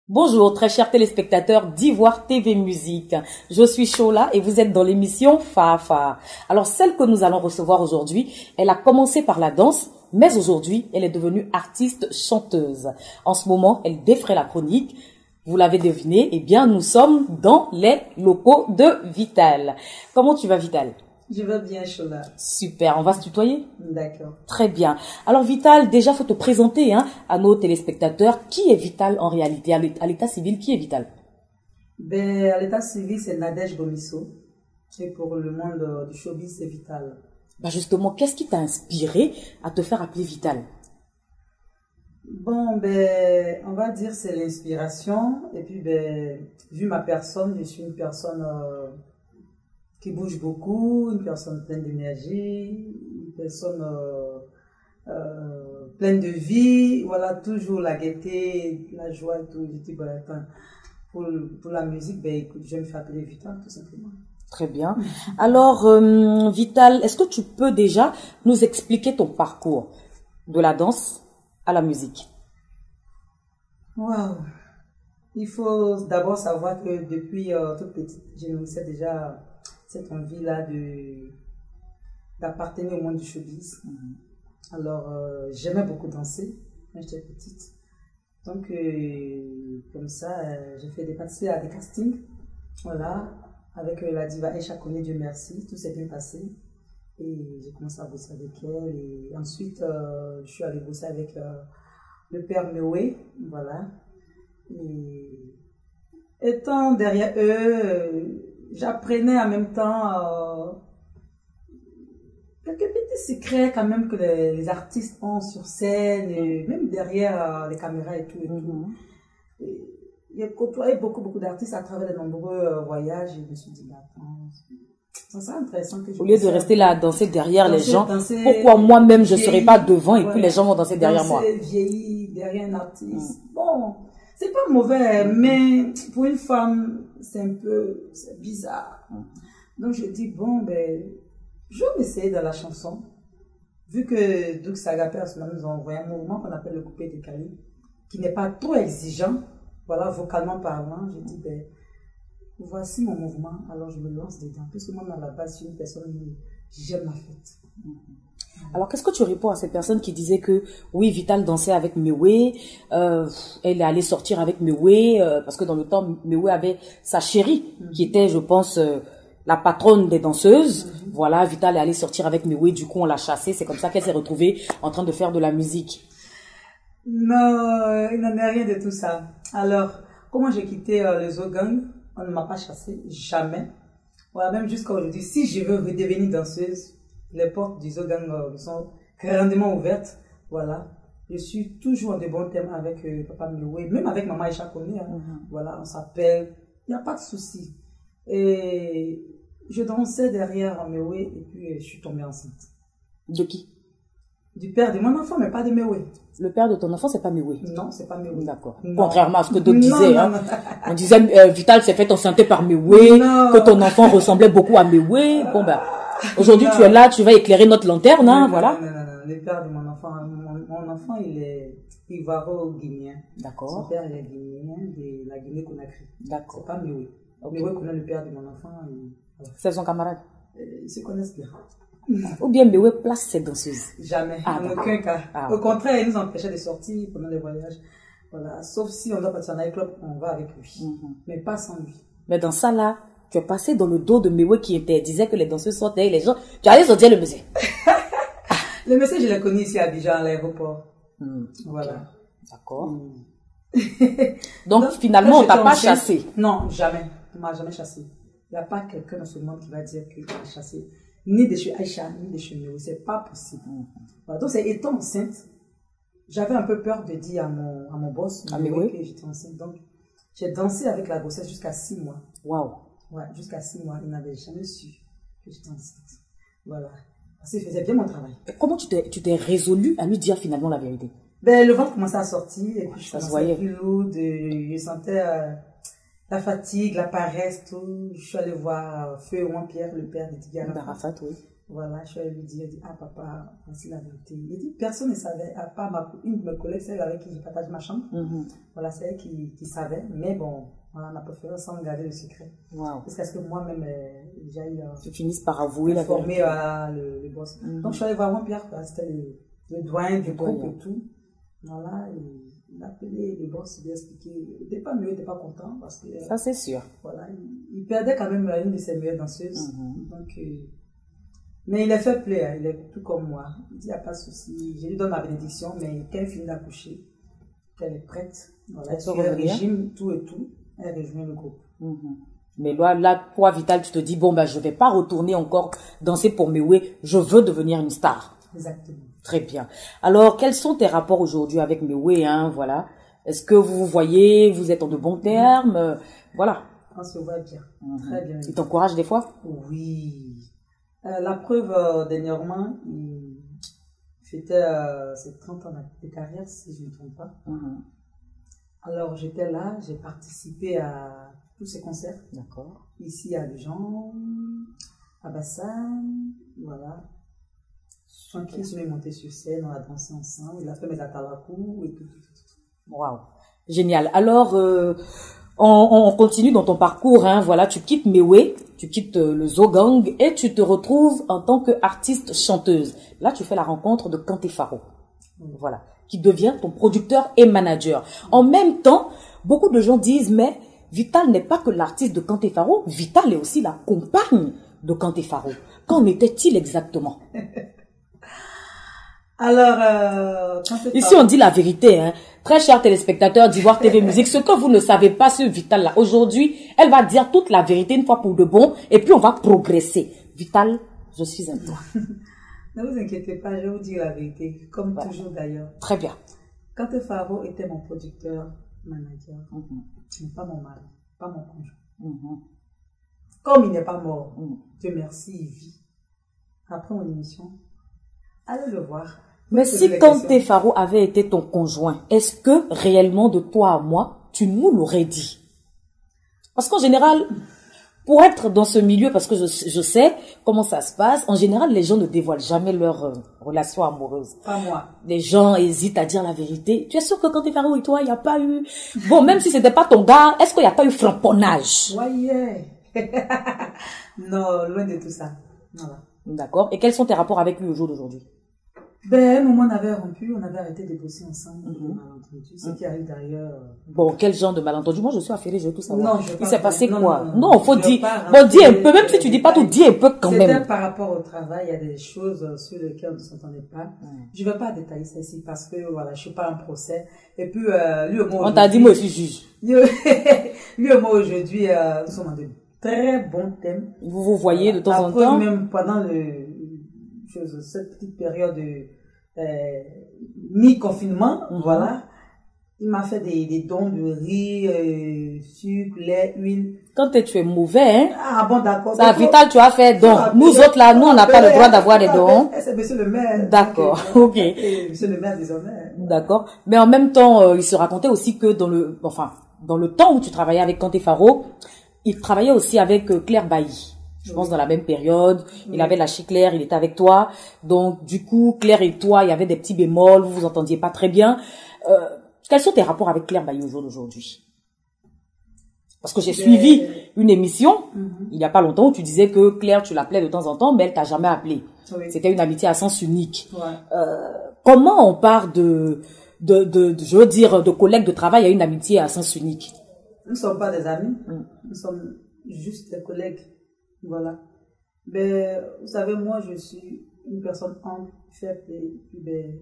Bonjour, très chers téléspectateurs d'Ivoire TV Musique. Je suis Chola et vous êtes dans l'émission Fafa. Alors, celle que nous allons recevoir aujourd'hui, elle a commencé par la danse, mais aujourd'hui, elle est devenue artiste chanteuse. En ce moment, elle défraie la chronique. Vous l'avez deviné, eh bien, nous sommes dans les locaux de Vital. Comment tu vas, Vital? Je vais bien, Chola. Super, on va se tutoyer? D'accord. Très bien. Alors Vital, déjà faut te présenter à nos téléspectateurs. Qui est Vital en réalité? À l'état civil, qui est Vital? Ben, à l'état civil, c'est Nadège Gomisso. Et pour le monde du showbiz, c'est Vital. Bah justement, qu'est-ce qui t'a inspiré à te faire appeler Vital? Bon, ben, on va dire c'est l'inspiration. Et puis, ben, vu ma personne, je suis une personne qui bouge beaucoup, une personne pleine d'énergie, une personne pleine de vie, voilà, toujours la gaieté, la joie et tout. Je dis, ben, attends, pour la musique, ben, écoute, je vais me faire appeler Vital, tout simplement. Très bien. Alors, Vital, est-ce que tu peux déjà nous expliquer ton parcours de la danse à la musique? Waouh! Il faut d'abord savoir que depuis toute petite, j'ai nourrissais déjà cette envie-là d'appartenir au monde du showbiz. Alors, j'aimais beaucoup danser quand j'étais petite. Donc, comme ça, j'ai participé à des castings. Voilà, avec la diva Aïcha Koné, Dieu merci, tout s'est bien passé. Et j'ai commencé à bosser avec elle. Et ensuite, je suis allée bosser avec le père Mewé. Voilà. Et étant derrière eux, j'apprenais en même temps quelques petits secrets quand même que les artistes ont sur scène, et même derrière les caméras et tout. Et j'ai côtoyé beaucoup d'artistes à travers de nombreux voyages et je me suis dit, attends, ça serait intéressant que je... Au lieu de rester là à danser derrière les gens, danser, pourquoi moi-même je ne serai pas devant et puis les gens vont danser derrière moi? Vieillir derrière un artiste. Bon, c'est pas mauvais, mais pour une femme, c'est bizarre. Donc je dis, bon, ben, je vais essayer dans la chanson. Vu que Doug Sagapé nous a envoyé un mouvement qu'on appelle le coupé décalé, qui n'est pas trop exigeant, voilà, vocalement parlant, je dis, ben, voici mon mouvement, alors je me lance dedans. Puisque moi, à la base, je suis une personne qui j'aime la fête. Alors, qu'est-ce que tu réponds à ces personnes qui disaient que, oui, Vital dansait avec Mewé, elle est allée sortir avec Mewé, parce que dans le temps, Mewé avait sa chérie, qui était, je pense, la patronne des danseuses. Voilà, Vital est allée sortir avec Mewé, du coup, on l'a chassée. C'est comme ça qu'elle s'est retrouvée en train de faire de la musique. Non, il n'en est rien de tout ça. Alors, comment j'ai quitté le Zo Gang? On ne m'a pas chassée, jamais. Voilà, même jusqu'à aujourd'hui, si je veux redevenir danseuse, les portes du Zo Gang sont grandement ouvertes. Voilà. Je suis toujours en de bons termes avec Papa Mewé, même avec Maman Aïcha Koné. Voilà, on s'appelle. Il n'y a pas de souci. Et je dansais derrière Mewé et puis je suis tombée enceinte. De qui? Du père de mon enfant, mais pas de Mewé. Le père de ton enfant, c'est pas Mewé? Non, c'est pas Mewé. D'accord. Contrairement à ce que d'autres disaient. Non. On disait, Vital s'est fait enceinter par Mewé, que ton enfant ressemblait beaucoup à Mewé. Bon, ben, aujourd'hui, tu es là, tu vas éclairer notre lanterne, voilà. Non. Le père de mon enfant, il est ivoiro-guinéen. D'accord. Son père, il est guinéen de la Guinée-Conakry. D'accord. C'est pas Mewé. Okay. Mewé connaît le père de mon enfant. Voilà. C'est son camarade? Ils se connaissent bien. Ou bien Mewé place ses danseuses? Jamais, en aucun cas. Au contraire, il nous empêchait de sortir pendant les voyages. Voilà. Sauf si on doit partir en nightclub, on va avec lui. Mais pas sans lui. Mais dans ça là, tu es passé dans le dos de Mewé qui disait que les danseuses sortaient et les gens. Tu allais sortir le monsieur. Le monsieur, je l'ai connu ici à Abidjan, à l'aéroport. Voilà. Okay. D'accord. Donc finalement, on t'a pas chassé? Non, jamais. On m'a jamais chassé. Il n'y a pas quelqu'un dans ce monde qui va dire qu'il m'a chassé. Ni de chez Aïcha, ni de chez Mewé. C'est pas possible. Voilà. Donc, étant enceinte, j'avais un peu peur de dire à mon boss, que j'étais enceinte. Donc, j'ai dansé avec la grossesse jusqu'à 6 mois. Waouh. Ouais, jusqu'à 6 mois. Il n'avait jamais su que j'étais enceinte. Voilà. Parce qu'il faisait bien mon travail. Et comment tu t'es résolu à lui dire finalement la vérité? Ben, le ventre commençait à sortir et puis je ça se voyais plus lourde. Je sentais la fatigue, la paresse, tout. Je suis allée voir Feu Ouan Pierre, le père de Tigara. D'Arafat, oui. Voilà, je suis allée lui dire, elle dit, ah papa, voici la vérité. Il dit, personne ne savait, à part une de mes collègues, celle avec qui je partage ma chambre. Voilà, c'est elle qui savait, mais bon, voilà, on a préféré sans garder le secret. Wow. Parce que moi-même, j'ai eu... Tu finisses par avouer la vérité. Informé le boss. Donc je suis allée voir mon Pierre, c'était le doyen du groupe et tout. Voilà, il a appelé le boss, il lui a expliqué. Il n'était pas mieux, il n'était pas content parce que... Ça, c'est sûr. Voilà, il perdait quand même une de ses meilleures danseuses. Donc... mais il est fait plaisir, il est tout comme moi. Il dit, il n'y a pas de souci. Je lui donne ma bénédiction, mais quand elle finit d'accoucher, qu'elle est prête, voilà, elle suit le régime, tout et tout, elle rejoint le groupe. Mais là, toi, Vital, tu te dis, bon, je ne vais pas retourner encore danser pour Mewé, je veux devenir une star. Exactement. Très bien. Alors, quels sont tes rapports aujourd'hui avec Mewé, hein, voilà. Est-ce que vous vous voyez, vous êtes en de bons termes, voilà. On se voit bien, très bien. Il t'encourage des fois? Oui. La preuve, dernièrement, il fêtait ses 30 ans de carrière, si je ne me trompe pas. Alors, j'étais là, j'ai participé à tous ces concerts. D'accord. Ici à Dijon, à Bassam, voilà. Tranquille, je suis monté sur scène, on a dansé ensemble, il a fait mes atalakou et tout. Waouh. Génial. Alors, on continue dans ton parcours, hein, voilà, tu quittes Mewé, tu quittes le Zogang et tu te retrouves en tant qu'artiste chanteuse. Là, tu fais la rencontre de Kanté Faro, voilà, qui devient ton producteur et manager. En même temps, beaucoup de gens disent, mais Vital n'est pas que l'artiste de Kanté Faro, Vital est aussi la compagne de Kanté Faro. Qu'en était-il exactement? Alors, ici on dit la vérité, hein. Très chers téléspectateurs d'Ivoire TV Musique, ce que vous ne savez pas sur Vital là, aujourd'hui, elle va dire toute la vérité une fois pour de bon, et puis on va progresser. Vital, je suis un toi. Ne vous inquiétez pas, je vais vous dire la vérité, comme toujours d'ailleurs. Très bien. Kanté Faro était mon producteur, manager, mais pas mon mari, pas mon conjoint. Comme il n'est pas mort, Dieu merci, il vit. Après mon émission, allez le voir. Mais si Kanté Faro avait été ton conjoint, est-ce que réellement de toi à moi, tu nous l'aurais dit? Parce qu'en général, pour être dans ce milieu, parce que je sais comment ça se passe, en général, les gens ne dévoilent jamais leur relation amoureuse. Pas moi. Les gens hésitent à dire la vérité. Tu es sûr que Kanté Faro et toi, il n'y a pas eu... Bon, même si c'était pas ton gars, est-ce qu'il n'y a pas eu frapponnage? Ouais. Non, loin de tout ça. Voilà. D'accord. Et quels sont tes rapports avec lui au jour d'aujourd'hui? Ben, à un moment, on avait rompu, on avait arrêté de bosser ensemble. Ce qui arrive d'ailleurs. Bon, quel genre de malentendu? Moi, je suis affairée, je veux tout savoir. Non, il s'est passé quoi? Non, faut dire. Bon, dis un peu, même si tu dis pas tout, dis un peu quand même. C'était par rapport au travail, il y a des choses sur lesquelles on ne s'entendait pas. Je ne vais pas détailler ça ici parce que, voilà, je ne suis pas en procès. Et puis, lui et moi. On t'a dit, moi, je suis juge. Lui et moi, aujourd'hui, nous sommes en de très bons thèmes. Vous vous voyez de temps en temps? Même pendant cette petite période de mi-confinement, voilà, il m'a fait des dons de riz, sucre, lait, huile. Quand tu es mauvais, hein? Ah bon, d'accord. Ça, Vital, tu as fait don. Nous autres là, nous, on n'a pas le droit d'avoir des dons. C'est monsieur le maire. D'accord, ok. Monsieur le maire désormais. D'accord. Mais en même temps, il se racontait aussi que dans le temps où tu travaillais avec Kanté Faro, il travaillait aussi avec Claire Bailly. Je pense dans la même période, il avait lâché Claire, il était avec toi. Donc, du coup, Claire et toi, il y avait des petits bémols, vous vous entendiez pas très bien. Quels sont tes rapports avec Claire Bailly aujourd'hui? Parce que j'ai suivi une émission, il y a pas longtemps, où tu disais que Claire, tu l'appelais de temps en temps, mais elle t'a jamais appelé. C'était une amitié à sens unique. Comment on part je veux dire, de collègues de travail à une amitié à sens unique? Nous ne sommes pas des amis, nous sommes juste des collègues. Voilà. Mais vous savez, moi, je suis une personne humble, faible et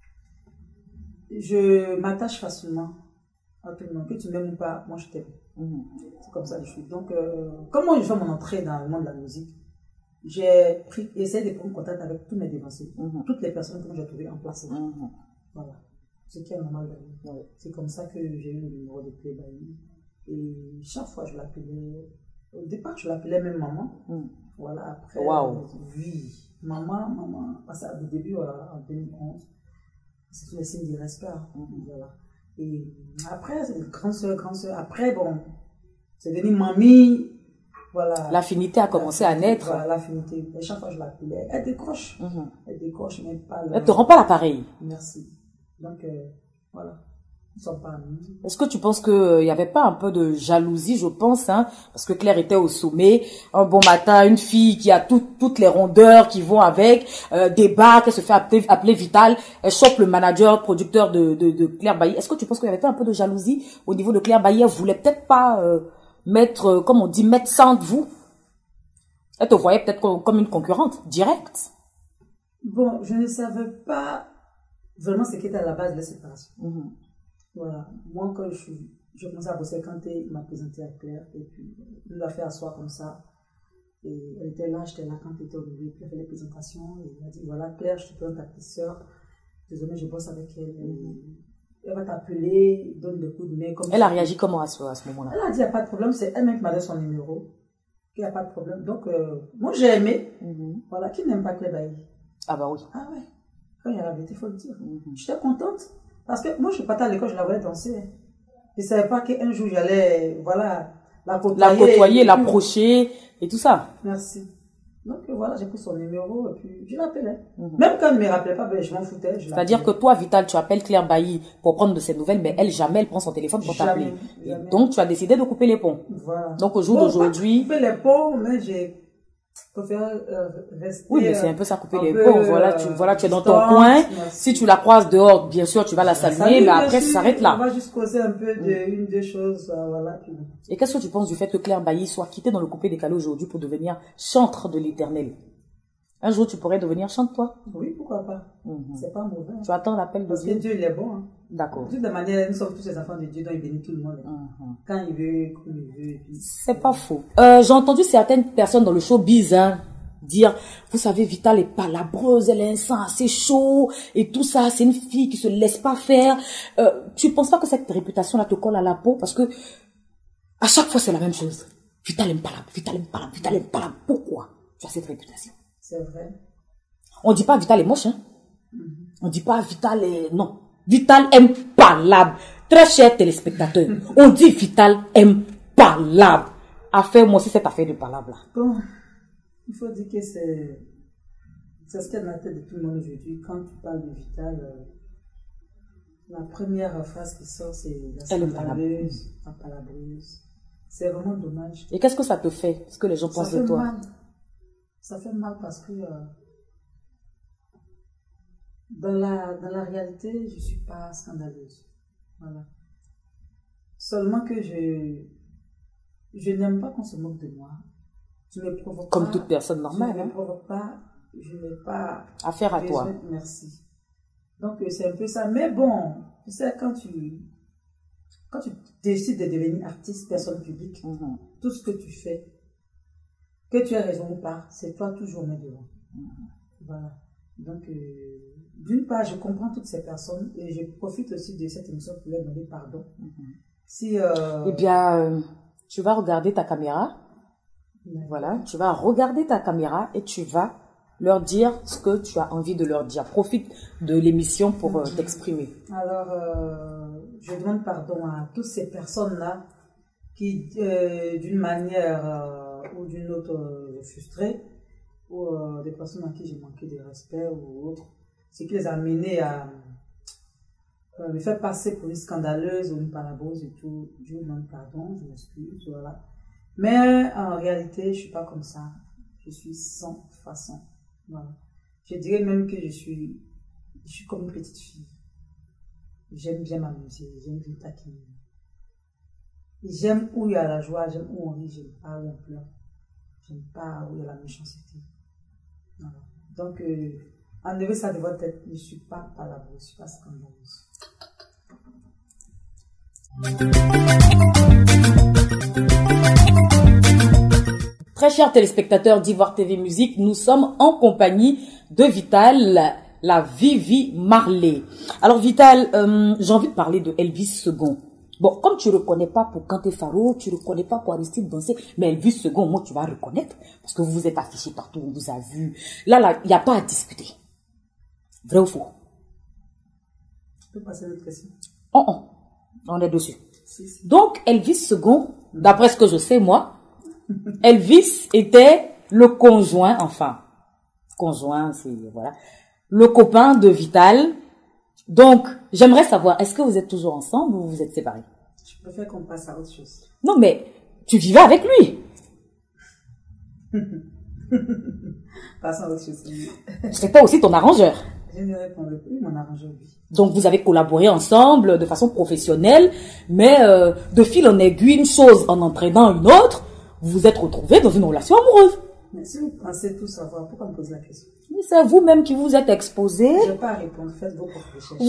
je m'attache facilement à tout le monde. Que tu m'aimes ou pas, moi, je t'aime. C'est comme ça que je suis. Donc, comment je fais mon entrée dans le monde de la musique? J'ai essayé de prendre contact avec tous mes dévancés, toutes les personnes que j'ai trouvées en place. Voilà. Ce qui est normal. C'est comme ça que j'ai eu le numéro de Claire Bailly. Et chaque fois, je l'appelais. Au départ, je l'appelais même maman. Voilà, après. Oui, maman. Parce qu'au début, en 2011, c'est le signe du respect. Voilà. Et après, c'est grande soeur. Après, bon, c'est devenu mamie. voilà. L'affinité a commencé à naître. Voilà, l'affinité. Et chaque fois que je l'appelais, elle décroche. Elle décroche, mais pas Elle te rend pas l'appareil. Merci. Donc, voilà. Ils sont pas amis. Est-ce que tu penses qu'il y avait pas un peu de jalousie, je pense, hein, parce que Claire était au sommet, un bon matin, une fille qui a toutes les rondeurs qui vont avec, débat, qu'elle se fait appeler Vital, elle chope le manager, producteur de Claire Bailly. Est-ce que tu penses qu'il y avait pas un peu de jalousie au niveau de Claire Bailly? Elle voulait peut-être pas mettre, comme on dit, mettre ça entre vous. Elle te voyait peut-être comme une concurrente, directe. Bon, je ne savais pas vraiment ce qui était à la base de la séparation. Voilà. Moi, quand je commençais à bosser, quand il m'a présenté à Claire, et puis il l'a fait asseoir comme ça. Et elle était là, j'étais là quand il était au milieu, puis il a fait les présentations, et il a dit, voilà, Claire, je te donne ta petite soeur, désormais je bosse avec elle, elle va t'appeler, donne des coups de main. Elle a réagi comment à ce moment-là? Elle a dit, il n'y a pas de problème, c'est elle-même qui m'a donné son numéro, qu'il n'y a pas de problème. Donc, moi j'ai aimé, voilà, qui n'aime pas Claire Bailly? Ah bah oui. Ah ouais, quand il y a la vérité, il faut le dire. J'étais contente. Parce que moi, je partais à l'école, je la voyais danser. Je ne savais pas qu'un jour, j'allais, voilà, la côtoyer, l'approcher et tout ça. Merci. Donc voilà, j'ai pris son numéro et puis je l'appelais. Même quand elle ne me rappelait pas, ben, je m'en foutais. C'est-à-dire que toi, Vital, tu appelles Claire Bailly pour prendre de ses nouvelles, mais elle, jamais elle prend son téléphone pour t'appeler. Donc, tu as décidé de couper les ponts. Voilà. Donc, au jour d'aujourd'hui... Couper les ponts, mais j'ai préféré rester... Oui, mais c'est un peu ça, couper les ponts. Voilà, tu es dans ton coin. Si tu la croises dehors, bien sûr, tu vas la saluer, mais après, ça s'arrête là. On va juste causer un peu une, deux choses, voilà. Et qu'est-ce que tu penses du fait que Claire Bailly soit quittée dans le coupé décalé aujourd'hui pour devenir chantre de l'Éternel? Un jour, tu pourrais devenir chante, toi? Oui, pourquoi pas. C'est pas mauvais. Tu attends l'appel de Dieu. Parce que Dieu, il est bon. Hein. D'accord. De toute manière, nous sommes tous les enfants de Dieu, donc il bénit tout le monde. Quand il veut, comme il veut. C'est pas faux. J'ai entendu certaines personnes dans le showbiz, hein, dire, vous savez, Vital est palabreuse, elle a un sang assez chaud, et tout ça, c'est une fille qui se laisse pas faire. Tu penses pas que cette réputation-là te colle à la peau? Parce que, à chaque fois, c'est la même chose. Vital aime palabre, Vital aime palabre, Vital aime palabre. Pourquoi tu as cette réputation? C'est vrai. On dit pas Vital est moche, hein. On dit pas Vital est... Non. Vital aime palabre. Très cher téléspectateur. On dit Vital aime palabre. Affaire-moi aussi cette affaire de palabre là. Bon, il faut dire que c'est ce qu'il y a dans la tête de tout le monde aujourd'hui. Quand tu parles de Vital, la première phrase qui sort, c'est la scandaleuse, la palabreuse. C'est vraiment dommage. Et qu'est-ce que ça te fait? Ce que les gens pensent de toi? Mal. Ça fait mal parce que dans la réalité, je ne suis pas scandaleuse. Voilà. Seulement que je n'aime pas qu'on se moque de moi. Je ne provoque comme pas, toute personne normale. Je ne provoque pas, je n'ai pas affaire à toi. Merci. Donc c'est un peu ça. Mais bon, tu sais, quand tu décides de devenir artiste, personne publique, tout ce que tu fais, que tu aies raison ou pas, c'est toi toujours mis devant. Voilà. Donc, d'une part, je comprends toutes ces personnes et je profite aussi de cette émission pour leur demander pardon. Si, eh bien, tu vas regarder ta caméra. Voilà, tu vas regarder ta caméra et tu vas leur dire ce que tu as envie de leur dire. Profite de l'émission pour t'exprimer. Alors, je demande pardon à toutes ces personnes-là qui, d'une manière ou d'une autre, frustrées, ou des personnes à qui j'ai manqué de respect ou autre, ce qui les a amenés à me faire passer pour une scandaleuse ou une palabreuse et tout. Je vous demande pardon, je m'excuse, voilà. Mais en réalité, je ne suis pas comme ça. Je suis sans façon. Voilà. Je dirais même que je suis comme une petite fille. J'aime bien m'amuser, j'aime bien taquiner. J'aime où il y a la joie, j'aime où on rit, j'aime pas où on pleure. J'aime pas où il y a la méchanceté. Voilà. Donc, enlevez ça de votre tête. Je ne suis pas palabreuse, je ne suis pas scandaleuse. Très chers téléspectateurs d'Ivoire TV Musique, nous sommes en compagnie de Vital, la Vivi Marley. Alors Vital, j'ai envie de parler de Elvis Second. Bon, comme tu ne reconnais pas pour Kanté Faro, tu ne reconnais pas pour Aristide Danser, mais Elvis Second, moi tu vas reconnaître, parce que vous vous êtes affiché partout, on vous a vu. Là, il n'y a pas à discuter. Vrai ou faux? Tu peux passer à l'autre question. On est dessus. Si. Donc Elvis Second, d'après ce que je sais moi, Elvis était le conjoint, enfin, conjoint, c'est, voilà, le copain de Vital. Donc, j'aimerais savoir, est-ce que vous êtes toujours ensemble ou vous êtes séparés? Je préfère qu'on passe à autre chose. Non, mais tu vivais avec lui. Passons à autre chose. C'était aussi ton arrangeur. Je ne répondrai plus, mon arrangeur, oui. Donc, vous avez collaboré ensemble de façon professionnelle, mais de fil en aiguille, une chose en entraînant une autre, vous vous êtes retrouvés dans une relation amoureuse. Mais si vous pensez tout savoir, pourquoi me poser la question? C'est vous-même qui vous êtes exposé. Je ne vais pas répondre, faites vos propres recherches.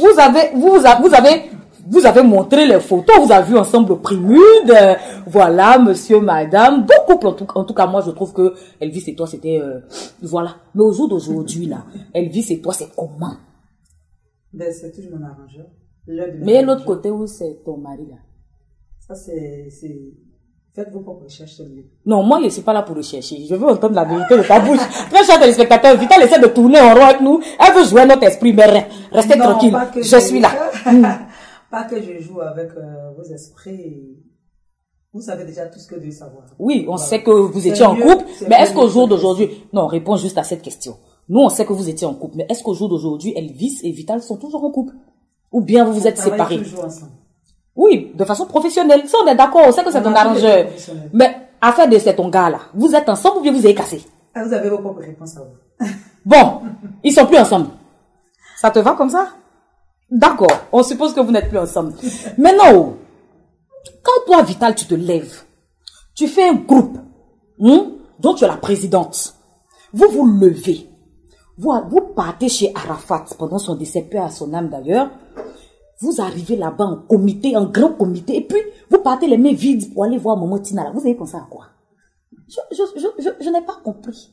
Vous avez montré les photos, vous avez vu ensemble Primude, voilà, monsieur, madame, deux couples en tout cas, moi je trouve que Elvis et toi c'était, voilà. Mais au jour d'aujourd'hui là, Elvis et toi c'est comment? Ben, c'est toujours mon arrangeur. Mais l'autre côté où c'est ton mari là? Ça c'est, faites vos propres recherches sur lui. Non, moi, je ne suis pas là pour le chercher. Je veux entendre la vérité de ta bouche. Très cher téléspectateur, Vital essaie de tourner en rond avec nous. Elle veut jouer notre esprit, mais restez tranquille. Je suis là. Pas que je joue avec vos esprits. Vous savez déjà tout ce que vous devez savoir. Oui, on sait que vous étiez en couple. Mais est-ce qu'au jour d'aujourd'hui... Non, réponds juste à cette question. Nous, on sait que vous étiez en couple. Mais est-ce qu'au jour d'aujourd'hui, Elvis et Vital sont toujours en couple? Ou bien vous vous êtes séparés? Toujours ensemble. Oui, de façon professionnelle. Ça, on est d'accord, on sait que c'est ton arrangeur. Mais, affaire de c'est ton gars là. Vous êtes ensemble ou bien vous avez cassé? Ah, vous avez vos propres réponses à vous. Bon, ils sont plus ensemble. Ça te va comme ça? D'accord, on suppose que vous n'êtes plus ensemble. Maintenant, quand toi, Vital, tu te lèves, tu fais un groupe dont tu es la présidente. Vous vous levez. Vous partez chez Arafat pendant son décès, peu à son âme d'ailleurs. Vous arrivez là-bas en comité, en grand comité, et puis vous partez les mains vides pour aller voir Maman Tina là. Vous avez pensé à quoi? Je n'ai pas compris.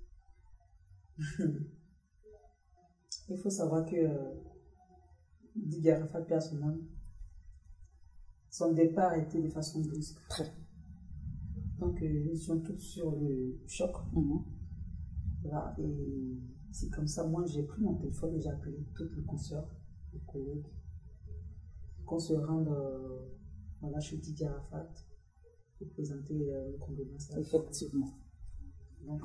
Il faut savoir que Didier Arafat, paix à son âme, son départ a été de façon brusque. Donc nous sommes tous sur le choc. Voilà, et c'est comme ça, moi j'ai pris mon téléphone et j'ai appelé toutes mes consoeurs, mes collègues, qu'on se rende voilà, chez Didier Arafat pour présenter le condoléances. Effectivement. Donc,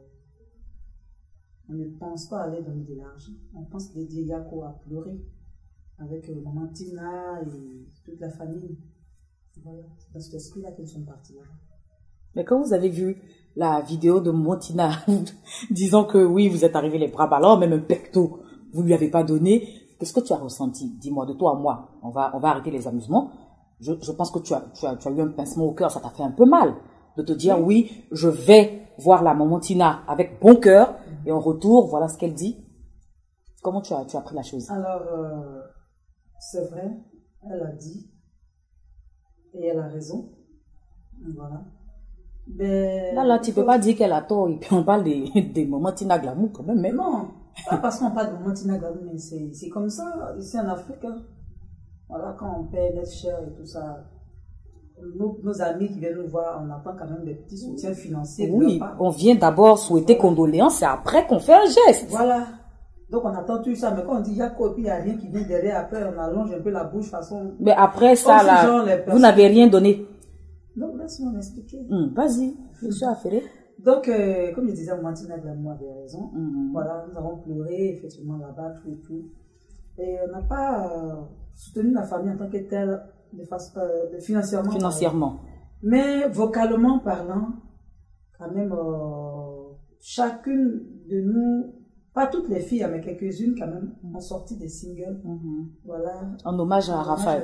on ne pense pas aller donner de l'argent. On pense que Didier Yako a pleuré avec Maman Tina et toute la famille. Voilà, c'est dans cet esprit-là qu'ils sont partis. Mais quand vous avez vu la vidéo de Maman Tina disant que oui, vous êtes arrivés les bras ballants, même un pecto, vous lui avez pas donné, qu'est-ce que tu as ressenti? Dis-moi, de toi à moi. On va arrêter les amusements. Je pense que tu as eu un pincement au cœur, ça t'a fait un peu mal de te dire oui, je vais voir la Maman Tina avec bon cœur et en retour, voilà ce qu'elle dit. Comment tu as pris la chose? Alors, c'est vrai, elle a dit et elle a raison. Voilà. Mais là, tu peux pas dire qu'elle a tort et puis on parle des Maman Tina glamour quand même. Mais non. Pas parce qu'on parle de Maman Tina Glamour, mais c'est comme ça, ici en Afrique. Hein. Voilà, quand on paie notre cher et tout ça, nos amis qui viennent nous voir, on attend quand même des petits soutiens financiers. Oui, on vient d'abord souhaiter condoléances et après qu'on fait un geste. Voilà. Donc on attend tout ça, mais quand on dit Yako et puis il n'y a rien qui vient derrière, après on allonge un peu la bouche façon. Mais après ça, là, vous n'avez rien donné. Donc laisse-moi m'expliquer. Vas-y, je suis affairée. Donc, comme je disais, Maman Tina Glamour avait raison. Voilà, nous avons pleuré, effectivement, là-bas, tout. Et on n'a pas soutenu la famille en tant que telle, financièrement. Financièrement. Mais vocalement parlant, quand même, chacune de nous, pas toutes les filles, mais quelques-unes quand même, ont sorti des singles. Voilà. En hommage à Arafat.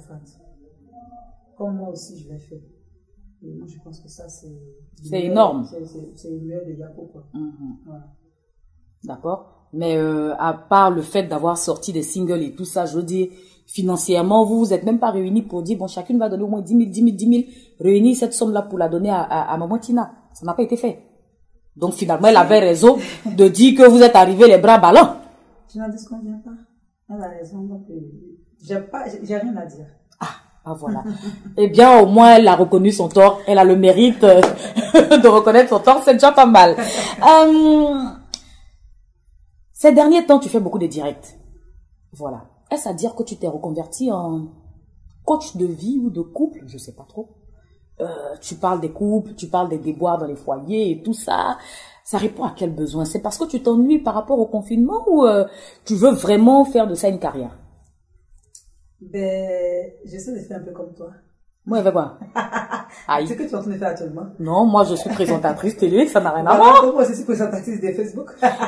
Comme moi aussi, je l'ai fait. Et moi, je pense que ça, c'est énorme. C'est une meilleure de Yako, quoi. Voilà. D'accord. Mais à part le fait d'avoir sorti des singles et tout ça, je veux dire, financièrement, vous vous êtes même pas réunis pour dire, bon, chacune va donner au moins 10 000. Réunir cette somme-là pour la donner à Maman Tina. Ça n'a pas été fait. Donc finalement, elle avait raison de dire que vous êtes arrivés les bras ballants. Tu n'en dis qu'on vient pas. Elle a raison, donc j'ai rien à dire. Ah voilà. Eh bien, au moins, elle a reconnu son tort. Elle a le mérite de reconnaître son tort. C'est déjà pas mal. Ces derniers temps, tu fais beaucoup de directs. Voilà. Est-ce à dire que tu t'es reconverti en coach de vie ou de couple? Je sais pas trop. tu parles des couples, tu parles des déboires dans les foyers et tout ça. Ça répond à quel besoin? C'est parce que tu t'ennuies par rapport au confinement ou tu veux vraiment faire de ça une carrière? Ben, j'essaie de faire un peu comme toi. Moi, avec quoi? Aïe. C'est ce que tu es en train de faire actuellement. Non, moi, je suis présentatrice télé, ça n'a rien à Voilà, voir. moi, je suis présentatrice de Facebook.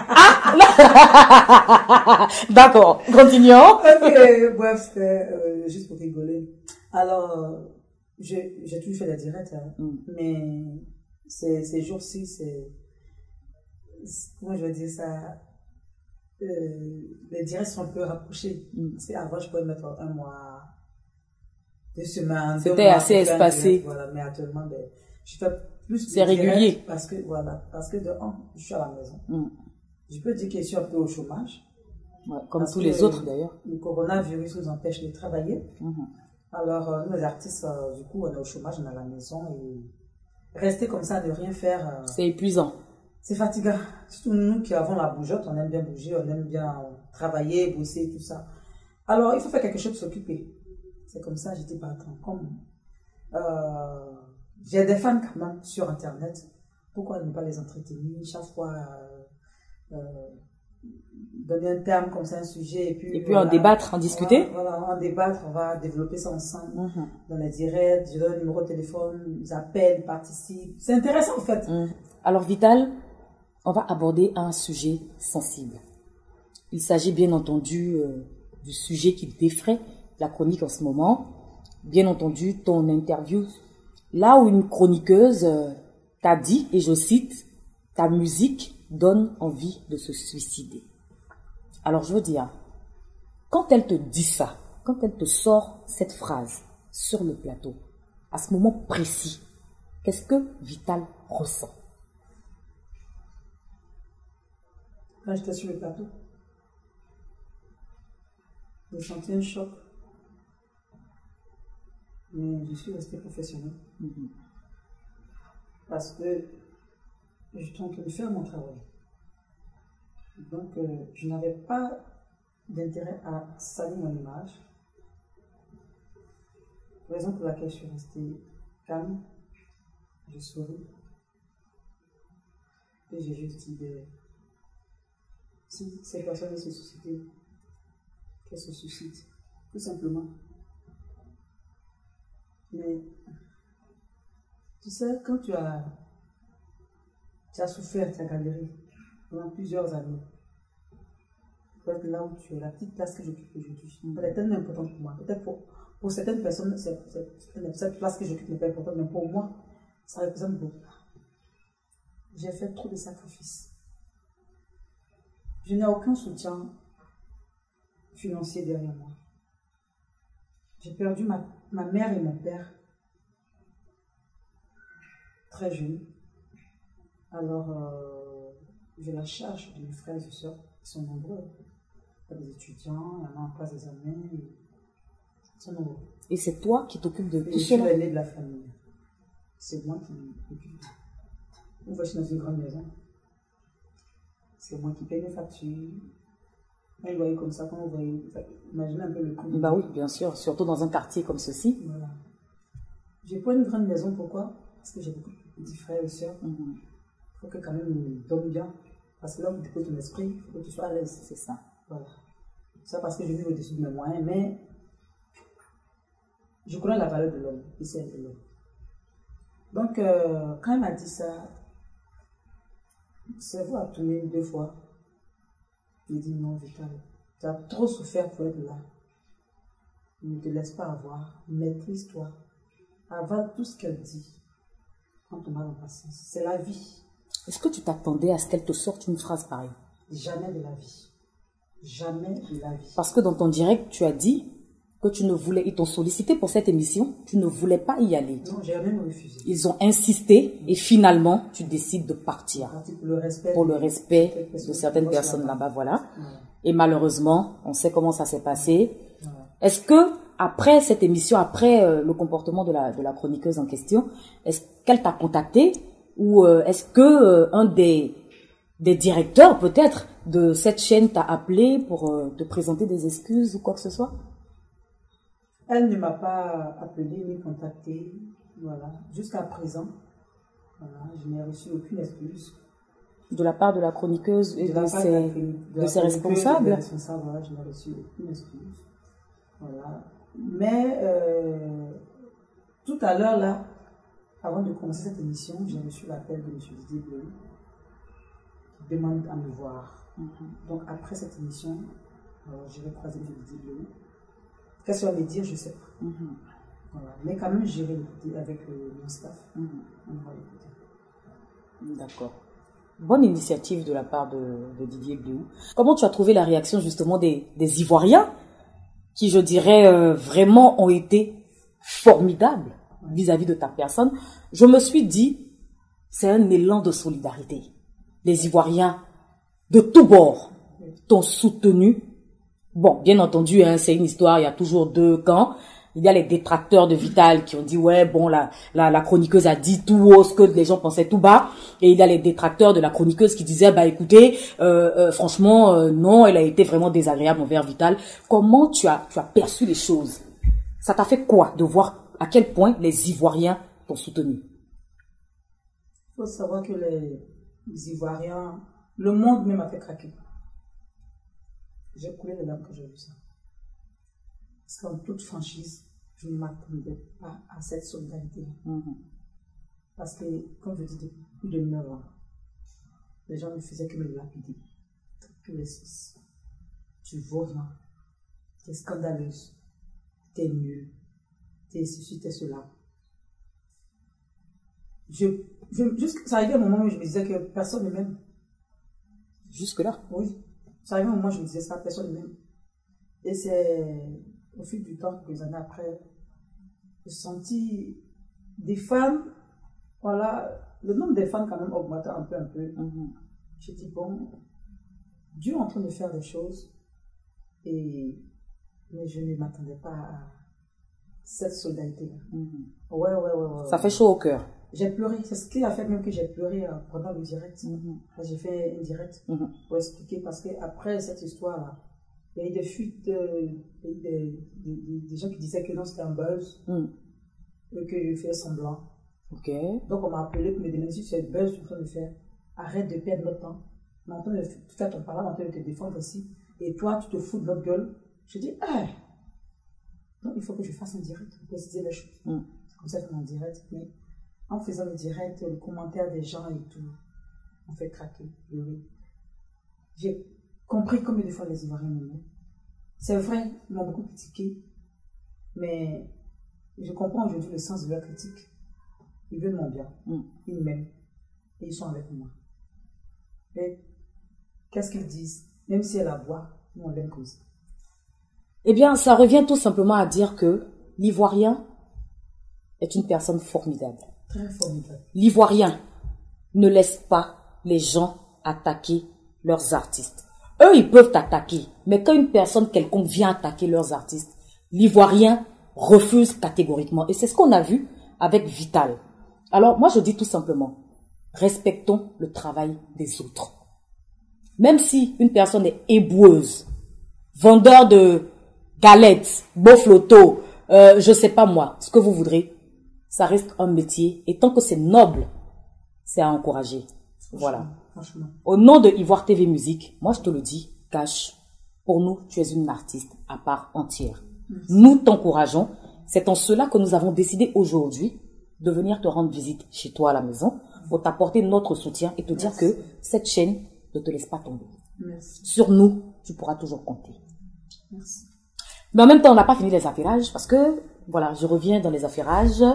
D'accord, continuons. Ok, bref, c'était juste pour rigoler. Alors, j'ai toujours fait la directe, hein, mais ces jours-ci, comment je vais dire ça, les directs sont un peu rapprochés. C'est avant, je pouvais mettre un mois, 2 semaines. C'était assez espacé. Voilà, mais actuellement, ben, je fais plus de C'est régulier. directs parce que de un, je suis à la maison. Je peux dire que je suis un peu au chômage. Ouais, comme Parce tous que les autres d'ailleurs. Le coronavirus nous empêche de travailler. Alors, nous les artistes, du coup, on est au chômage, on est à la maison et rester comme ça, ne rien faire. C'est épuisant. C'est fatigant. Surtout nous qui avons la bougeotte, on aime bien bouger, on aime bien travailler, bosser, tout ça. Alors, il faut faire quelque chose pour s'occuper. C'est comme ça, j'étais pas comme j'ai des fans quand même sur Internet. Pourquoi ne pas les entretenir chaque fois donner un terme comme ça, un sujet, et puis voilà, en débattre, en discuter. Voilà, en débattre, on va développer ça ensemble dans les directs. Je donne un numéro de téléphone, ils appellent, ils participent. C'est intéressant en fait. Alors Vital, on va aborder un sujet sensible. Il s'agit bien entendu du sujet qui défraie la chronique en ce moment. Bien entendu, ton interview, là où une chroniqueuse t'a dit, et je cite, ta musique donne envie de se suicider. Alors je veux dire, quand elle te dit ça, quand elle te sort cette phrase sur le plateau, à ce moment précis, qu'est-ce que Vital ressent? Quand j'étais sur le plateau, j'ai senti un choc. Mais je suis restée professionnelle. Parce que je suis en train de faire mon travail. Donc, je n'avais pas d'intérêt à salir mon image. Raison pour laquelle je suis restée calme, je souris. Et j'ai juste dit, si ces personnes se suicidaient, qu'elles se suicident, tout simplement. Mais, tu sais, quand tu as souffert, tu as galéré pendant plusieurs années, peut-être là où tu es, la petite place que j'occupe aujourd'hui, elle est tellement importante pour moi. Peut-être pour certaines personnes, cette place que j'occupe n'est pas importante, mais pour moi, ça représente beaucoup. J'ai fait trop de sacrifices. Je n'ai aucun soutien financier derrière moi. J'ai perdu ma mère et mon père très jeune. Alors, j'ai la charge de mes frères et sœurs qui sont nombreux. Il y a des étudiants, il y en a en classe des années. Ils sont nombreux. Et c'est toi qui t'occupes de tout cela? Je suis l'aîné de la famille. C'est moi qui m'occupe. Une fois, je suis dans une grande maison. C'est moi qui paye mes factures. Quand vous voyez comme ça, quand vous voyez, imaginez un peu le coût. Bah oui, bien sûr, surtout dans un quartier comme ceci. Voilà. J'ai pas une grande maison, pourquoi? Parce que j'ai beaucoup de petits frères et sœurs. Il faut que quand même ils dorment bien. Parce que là, tu écoutes ton esprit, il faut que tu sois à l'aise. C'est ça. Voilà. Ça parce que je vis au-dessus de mes moyens, mais je connais la valeur de l'homme et celle de l'homme. Donc, quand elle m'a dit ça, le cerveau a tourné 2 fois. J'ai dit non, Vital, tu as trop souffert pour être là. Ne te laisse pas avoir, maîtrise-toi. Avale tout ce qu'elle dit. Prends ton mal en patience. C'est la vie. Est-ce que tu t'attendais à ce qu'elle te sorte une phrase pareille? Jamais de la vie. Jamais de la vie. Parce que dans ton direct, tu as dit que tu ne voulais, ils t'ont sollicité pour cette émission, tu ne voulais pas y aller. Non, j'ai même refusé. Ils ont insisté et finalement, tu décides de partir. Pour le respect de certaines personnes là-bas, voilà. Et malheureusement, on sait comment ça s'est passé. Est-ce que, après cette émission, après le comportement de la chroniqueuse en question, est-ce qu'elle t'a contacté ou est-ce que un des directeurs, peut-être, de cette chaîne t'a appelé pour te présenter des excuses ou quoi que ce soit? Elle ne m'a pas appelé ni contacté. Voilà. Jusqu'à présent, voilà, je n'ai reçu aucune excuse. De la part de la chroniqueuse et de ses responsables? Des responsables, voilà, je n'ai reçu aucune excuse. Voilà. Mais tout à l'heure, là, avant de commencer cette émission, j'ai reçu l'appel de M. Didier Bleu qui demande à me voir. Donc après cette émission, je vais croiser M. Didier Bleu. Qu'est-ce qu'il va me dire, je ne sais pas. Voilà. Mais quand même, j'irai l'écouter avec mon staff. On va l'écouter. D'accord. Bonne initiative de la part de Didier Bleu. Comment tu as trouvé la réaction justement des Ivoiriens qui, je dirais, vraiment ont été formidables vis-à-vis de ta personne? Je me suis dit, c'est un élan de solidarité. Les Ivoiriens de tous bords t'ont soutenu. Bon, bien entendu, hein, c'est une histoire, il y a toujours deux camps. Il y a les détracteurs de Vital qui ont dit, ouais, bon, la chroniqueuse a dit tout haut ce que les gens pensaient tout bas. Et il y a les détracteurs de la chroniqueuse qui disaient, bah écoutez, franchement, non, elle a été vraiment désagréable envers Vital. Comment tu as perçu les choses? Ça t'a fait quoi de voir à quel point les Ivoiriens t'ont soutenu? Il faut savoir que les Ivoiriens, le monde même a fait craquer. J'ai coulé les larmes que j'ai vu ça. Parce qu'en toute franchise, je ne m'attendais pas à cette solidarité. Parce que, comme je dis, depuis plus de 9 ans, les gens ne faisaient que me lapider. Que les six. Tu vaux rien. Tu es scandaleuse. Tu es nulle. Tu es ceci, tu es cela. Ça arrivait à un moment où je me disais que personne ne m'aime. Jusque-là? Oui. Ça arrivait à un moment où je me disais ça, personne ne m'aime. Et c'est au fil du temps, quelques années après, j'ai senti des femmes, voilà, le nombre des femmes quand même augmentait un peu. J'ai dit, bon, Dieu est en train de faire des choses, mais je ne m'attendais pas à cette solidarité-là. Ouais. Ça fait chaud au cœur. J'ai pleuré, c'est ce qui a fait même que j'ai pleuré pendant le direct. J'ai fait une direct pour expliquer, parce qu'après cette histoire-là, il y a eu des fuites, des gens qui disaient que non, c'était un buzz, et que je faisais semblant. Donc on m'a appelé pour me demander si c'est le buzz que tu es en train de faire. Arrête de perdre notre temps. On est en train de faire ton parole, on est en train de te défendre aussi. Et toi, tu te fous de notre gueule. Je dis, donc il faut que je fasse un direct pour préciser les choses. C'est comme ça que je fais un direct. Mais en faisant le direct, le commentaire des gens et tout, on fait craquer, pleurer. J'ai compris combien de fois les Ivoiriens m'aimaient. C'est vrai, ils m'ont beaucoup critiqué, mais je comprends aujourd'hui le sens de leur critique. Ils veulent mon bien, ils m'aiment, et ils sont avec moi. Mais qu'est-ce qu'ils disent? Même si elle aboie, nous on l'aime comme ça. Eh bien, ça revient tout simplement à dire que l'Ivoirien est une personne formidable. Très formidable. L'Ivoirien ne laisse pas les gens attaquer leurs artistes. Eux, ils peuvent attaquer, mais quand une personne quelconque vient attaquer leurs artistes, l'Ivoirien refuse catégoriquement. Et c'est ce qu'on a vu avec Vital. Alors, moi, je dis tout simplement, respectons le travail des autres. Même si une personne est éboueuse, vendeur de galettes, beaufloto, je sais pas moi, ce que vous voudrez, ça reste un métier. Et tant que c'est noble, c'est à encourager. Voilà. Franchement. Au nom de Ivoire TV Musique, moi je te le dis, Cash, pour nous, tu es une artiste à part entière. Merci. Nous t'encourageons. C'est en cela que nous avons décidé aujourd'hui de venir te rendre visite chez toi à la maison pour t'apporter notre soutien et te dire que cette chaîne ne te laisse pas tomber. Merci. Sur nous, tu pourras toujours compter. Merci. Mais en même temps, on n'a pas fini les affairages parce que, voilà, je reviens dans les affairages.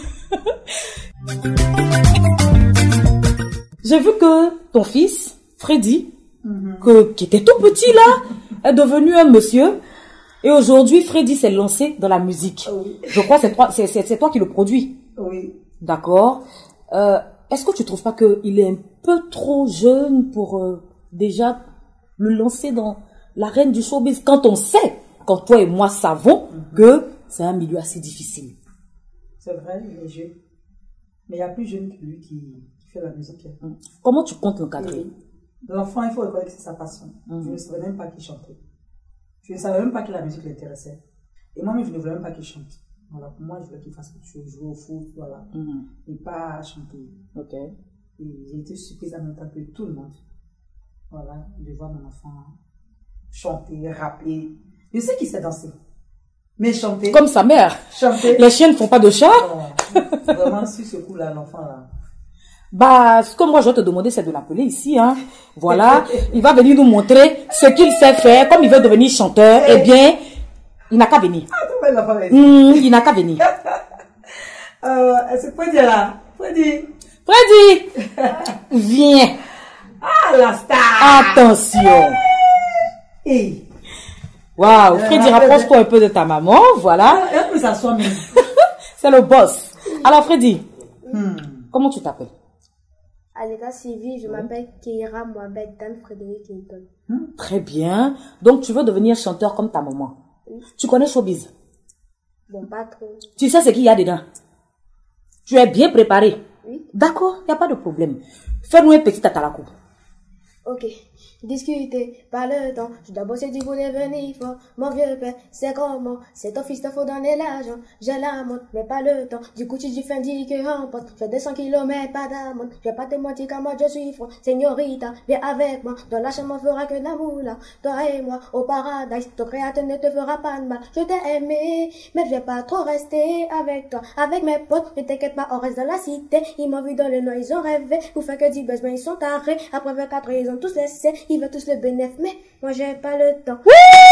J'ai vu que ton fils, Freddy, qui était tout petit là, est devenu un monsieur. Et aujourd'hui, Freddy s'est lancé dans la musique. Oui. Je crois que c'est toi qui le produis. Oui. D'accord. Est-ce que tu trouves pas qu'il est un peu trop jeune pour déjà le lancer dans l'arène du showbiz quand on sait, quand toi et moi savons que c'est un milieu assez difficile? C'est vrai, il est jeune. Mais il y a plus jeune que lui qui fait la musique. Comment tu comptes l'encadrer? L'enfant, il faut reconnaître que c'est sa passion. Je ne savais même pas qu'il chantait. Je ne savais même pas que la musique l'intéressait. Et moi-même, je ne voulais même pas qu'il chante. Voilà, pour moi, je voulais qu'il fasse quelque chose, jouer au foot, voilà. Mhm. Et pas chanter. Ok. Et j'ai été surprise en même temps que tout le monde. Voilà, de voir mon enfant chanter, rapper. Je sais qu'il sait danser. Mais chanter. Comme sa mère. Chanter. Les chiens ne font pas de chat. Non, vraiment, sur ce coup-là, l'enfant là. Bah, ce que moi je vais te demander, c'est de l'appeler ici, hein. Voilà. Il va venir nous montrer ce qu'il sait faire. Comme il veut devenir chanteur, eh bien, il n'a qu'à venir. Il n'a qu'à venir. C'est Freddy là. Freddy. Freddy, viens. Ah, la star. Attention. Hey. Waouh, Freddy, rapproche-toi un peu de ta maman, voilà. Elle peut s'asseoir même. C'est le boss. Alors Freddy, comment tu t'appelles? À l'état civil, je m'appelle Keira Mohamed Dan Frédéric Hilton. Très bien. Donc tu veux devenir chanteur comme ta maman. Oui. Tu connais Showbiz? Bon, pas trop. Tu sais ce qu'il y a dedans? Tu es bien préparé? Oui. D'accord, il n'y a pas de problème. Fais-nous un petit tatalakou. Ok. Discuter par le temps, je dois bosser du coup devenir fort. Mon vieux père, c'est comment? C'est ton fils, t'en faut donner l'argent. J'ai la montre, mais pas le temps. Du coup, tu dis fin que remporte. Je fais 200 kilomètres, pas d'amende. Je vais pas te mentir qu'à moi, je suis froid. Señorita, viens avec moi. Dans la chambre, on fera que l'amour là. Toi et moi, au paradise. Ton créateur ne te fera pas de mal. Je t'ai aimé, mais je vais pas trop rester avec toi. Avec mes potes, ne t'inquiète pas, on reste dans la cité. Ils m'ont vu dans le noir, ils ont rêvé. Pour faire que 10 buzz, mais ils sont tarés. Après 24 ans, ils ont tous laissé. Ils veulent tous le bénéfice, mais moi j'ai pas le temps.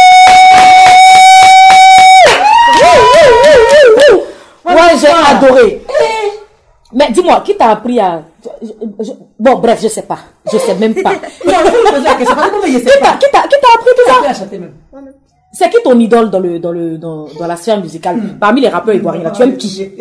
Ouais, j'ai adoré. Mais dis-moi, qui t'a appris à... Bon, bref, je sais pas. Je sais même pas. Qui t'a appris tout ça? Moi-même. C'est qui ton idole dans la sphère musicale? Parmi les rappeurs ivoiriens, là, tu aimes qui?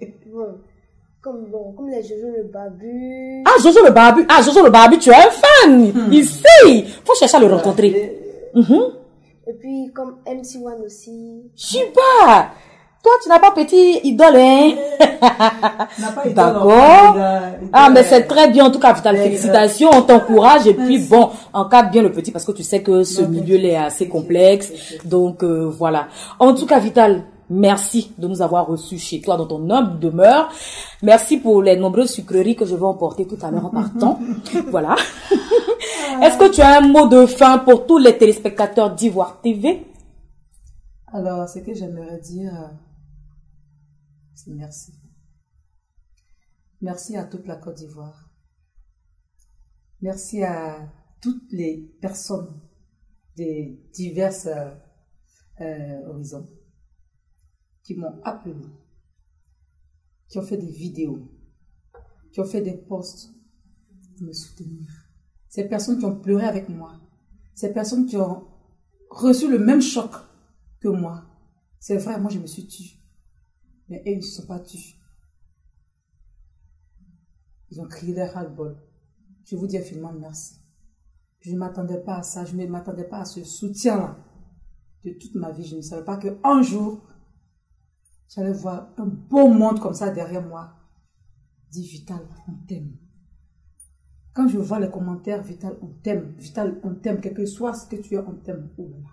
Comme les Jojo le Babu. Ah, Jojo le Babu. Ah, Jojo le Babu, tu es un fan. Ici. Faut chercher à le rencontrer. Et puis comme MC1 aussi. Super. Toi, tu n'as pas petit idole, hein? D'accord. Ah, mais c'est très bien. En tout cas, Vital, félicitations. On t'encourage. Et puis, bon, encadre bien le petit parce que tu sais que ce milieu est assez complexe. Donc, voilà. En tout cas, Vital, merci de nous avoir reçus chez toi dans ton humble demeure. Merci pour les nombreuses sucreries que je vais emporter tout à l'heure en partant. Voilà. Est-ce que tu as un mot de fin pour tous les téléspectateurs d'Ivoire TV? Alors, ce que j'aimerais dire, c'est merci. Merci à toute la Côte d'Ivoire. Merci à toutes les personnes des divers horizons qui m'ont appelé, qui ont fait des vidéos, qui ont fait des posts pour me soutenir. Ces personnes qui ont pleuré avec moi, ces personnes qui ont reçu le même choc que moi. C'est vrai, moi je me suis tue, mais eux ils ne se sont pas tus. Ils ont crié leur ras-le-bol. Je vous dis infiniment merci. Je ne m'attendais pas à ça, je ne m'attendais pas à ce soutien-là de toute ma vie. Je ne savais pas qu'un jour, j'allais voir un beau monde comme ça derrière moi. Dis Vital, on t'aime. Quand je vois les commentaires, Vital, on t'aime. Vital, on t'aime. Quel que soit ce que tu es, on t'aime. Oh là là.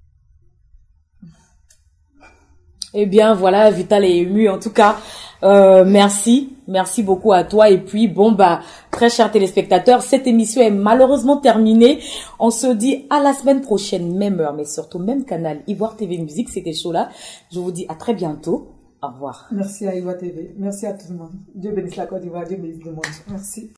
Eh bien, voilà, Vital est ému. En tout cas, merci. Merci beaucoup à toi. Et puis, bon, bah, très chers téléspectateurs, cette émission est malheureusement terminée. On se dit à la semaine prochaine, même heure, mais surtout même canal. Ivoire TV Musique, c'était chaud là. Je vous dis à très bientôt. Au revoir. Merci à Ivoire TV. Merci à tout le monde. Dieu bénisse la Côte d'Ivoire. Dieu bénisse le monde. Merci.